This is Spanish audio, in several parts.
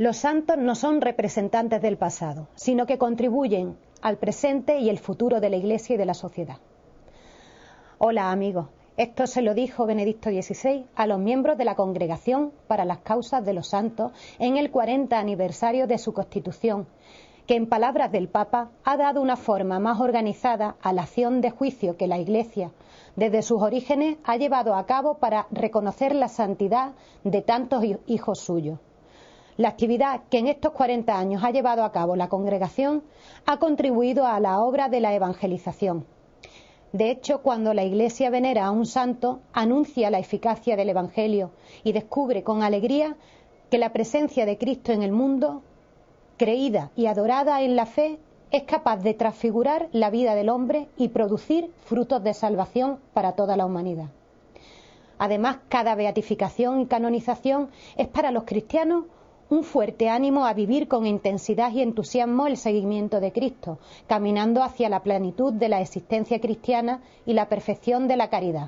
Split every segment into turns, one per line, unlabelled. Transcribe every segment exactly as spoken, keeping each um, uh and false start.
Los santos no son representantes del pasado, sino que contribuyen al presente y el futuro de la Iglesia y de la sociedad. Hola amigos, esto se lo dijo Benedicto dieciséis a los miembros de la Congregación para las Causas de los Santos en el cuarenta aniversario de su constitución, que en palabras del Papa ha dado una forma más organizada a la acción de juicio que la Iglesia desde sus orígenes ha llevado a cabo para reconocer la santidad de tantos hijos suyos. La actividad que en estos cuarenta años ha llevado a cabo la Congregación ha contribuido a la obra de la evangelización. De hecho, cuando la Iglesia venera a un santo, anuncia la eficacia del Evangelio y descubre con alegría que la presencia de Cristo en el mundo, creída y adorada en la fe, es capaz de transfigurar la vida del hombre y producir frutos de salvación para toda la humanidad. Además, cada beatificación y canonización es para los cristianos un fuerte ánimo a vivir con intensidad y entusiasmo el seguimiento de Cristo, caminando hacia la plenitud de la existencia cristiana y la perfección de la caridad.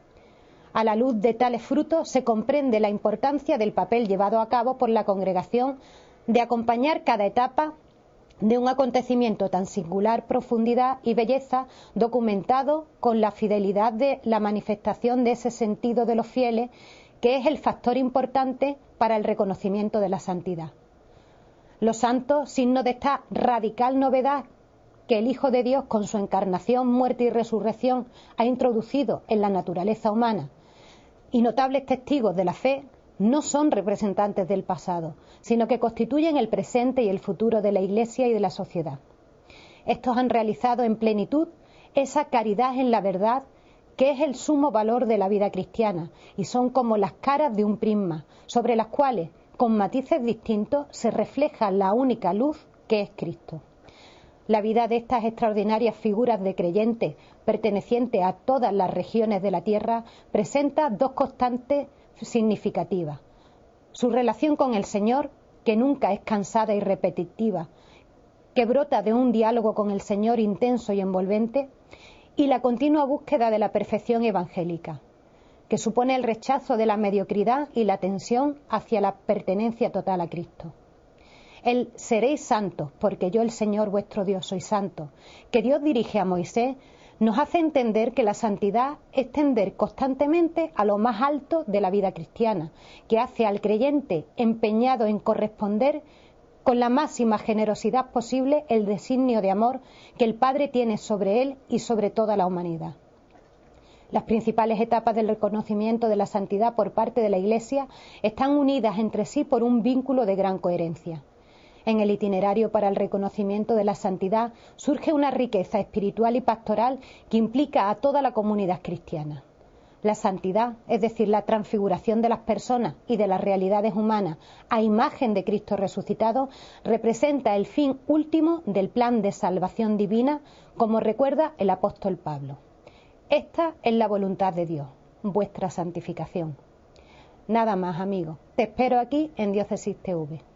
A la luz de tales frutos se comprende la importancia del papel llevado a cabo por la Congregación de acompañar cada etapa de un acontecimiento tan singular profundidad y belleza, documentado con la fidelidad de la manifestación de ese sentido de los fieles, que es el factor importante para el reconocimiento de la santidad. Los santos, signo de esta radical novedad que el Hijo de Dios, con su encarnación, muerte y resurrección, ha introducido en la naturaleza humana, y notables testigos de la fe, no son representantes del pasado, sino que constituyen el presente y el futuro de la Iglesia y de la sociedad. Estos han realizado en plenitud esa caridad en la verdad que es el sumo valor de la vida cristiana, y son como las caras de un prisma, sobre las cuales, con matices distintos, se refleja la única luz que es Cristo. La vida de estas extraordinarias figuras de creyentes, pertenecientes a todas las regiones de la tierra, presenta dos constantes significativas: su relación con el Señor, que nunca es cansada y repetitiva, que brota de un diálogo con el Señor intenso y envolvente, y la continua búsqueda de la perfección evangélica, que supone el rechazo de la mediocridad y la tensión hacia la pertenencia total a Cristo. El seréis santos, porque yo el Señor vuestro Dios soy santo, que Dios dirige a Moisés, nos hace entender que la santidad es tender constantemente a lo más alto de la vida cristiana, que hace al creyente empeñado en corresponder con la máxima generosidad posible el designio de amor que el Padre tiene sobre él y sobre toda la humanidad. Las principales etapas del reconocimiento de la santidad por parte de la Iglesia están unidas entre sí por un vínculo de gran coherencia. En el itinerario para el reconocimiento de la santidad surge una riqueza espiritual y pastoral que implica a toda la comunidad cristiana. La santidad, es decir, la transfiguración de las personas y de las realidades humanas a imagen de Cristo resucitado, representa el fin último del plan de salvación divina, como recuerda el apóstol Pablo. Esta es la voluntad de Dios, vuestra santificación. Nada más, amigos. Te espero aquí en Diócesis T V.